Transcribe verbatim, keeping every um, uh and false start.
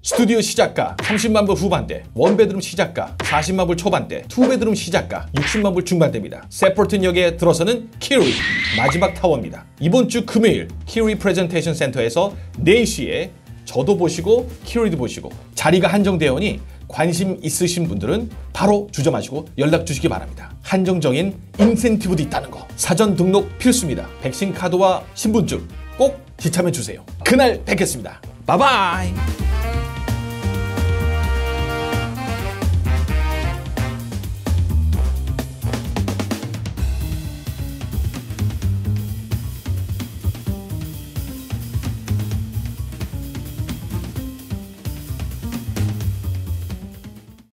스튜디오 시작가 삼십만 불 후반대, 원베드룸 시작가 사십만 불 초반대, 투베드룸 시작가 육십만 불 중반대입니다. 세포튼 역에 들어서는 키우리 마지막 타워입니다. 이번 주 금요일 키우리 프레젠테이션 센터에서 네 시에 저도 보시고 키우리도 보시고, 자리가 한정되오니 관심 있으신 분들은 바로 주저마시고 연락 주시기 바랍니다. 한정적인 인센티브도 있다는 거, 사전 등록 필수입니다. 백신 카드와 신분증 꼭 지참해 주세요. 그날 뵙겠습니다. 바이바이.